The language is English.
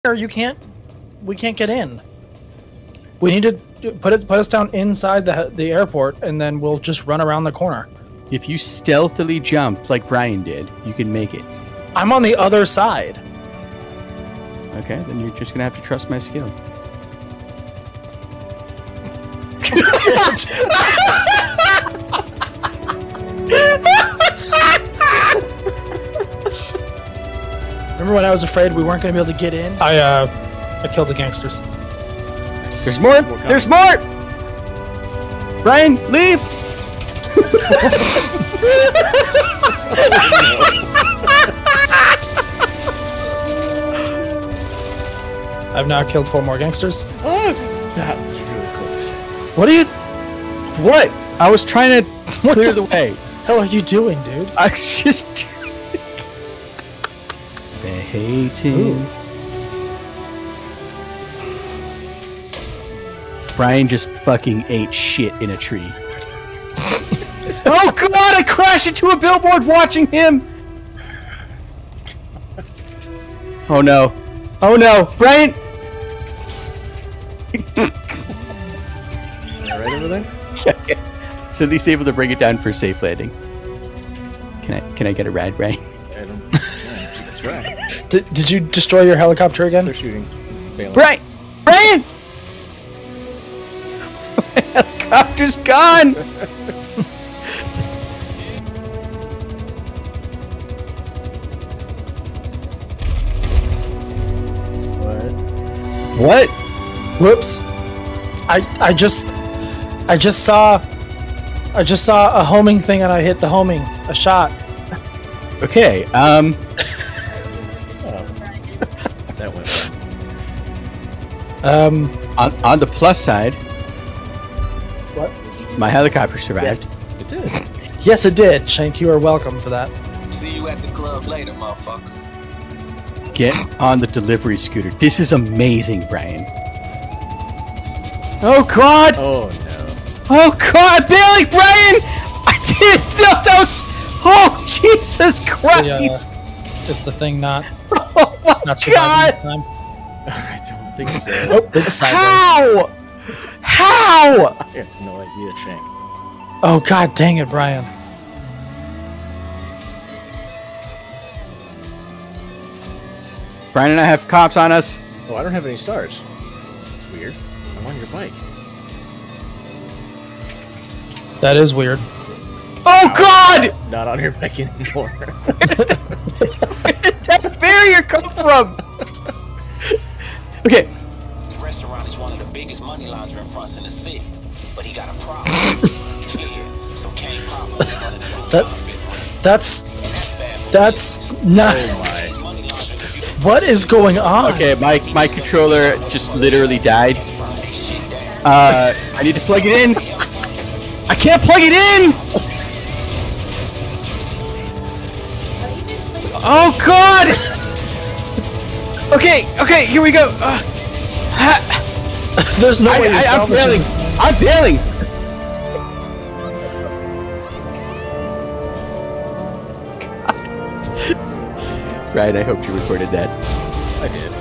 You can't. We can't get in. We need to put us down inside the airport, and then we'll just run around the corner. If you stealthily jump like Brian did, you can make it. I'm on the other side. Okay, then you're just gonna have to trust my skill. Remember when I was afraid we weren't going to be able to get in? I killed the gangsters. There's more! There's more! Brian, leave! I've now killed 4 more gangsters. That was really close. What are you... What? I was trying to clear the way. Hell are you doing, dude? I was just... Hating. Brian just fucking ate shit in a tree. Oh god, I crashed into a billboard watching him! Oh no. Oh no, Brian! Right over there? Yeah. So at least able to bring it down for a safe landing. Can I get a ride, Brian? I don't... Yeah, try. Did you destroy your helicopter again? They're shooting. Failing. Brian! Brian! My helicopter's gone! What? Whoops. I just saw a homing thing and I hit the homing. A shot. Okay, Oh. That went well. on the plus side, What? my helicopter survived. Yes, it did. Yes, it did. Shank, you are welcome for that. See you at the club later, motherfucker. Get on the delivery scooter. This is amazing, Brian. Oh god! Oh no. Oh god, Billy, Brian! I didn't know that was... Oh, Jesus Christ! Is the thing not Oh my surviving god! this time? I don't think so. Oh, it's sideways. How? How? I have no idea, Shank. Oh god, dang it, Brian. Brian and I have cops on us. Oh, I don't have any stars. That's weird. I'm on your bike. That is weird. Oh god! Not on your bike anymore. Where did that barrier come from? Okay. The restaurant is one of the biggest money laundering fronts in the city, but he got a problem. Yeah, so Kane Papa is one of the That's not. Oh my. What is going on? Okay, my controller just literally died. I need to plug it in. I can't plug it in! Oh god! Okay, here we go. There's no way. I'm failing. I'm failing. Right, I hope you recorded that. I did.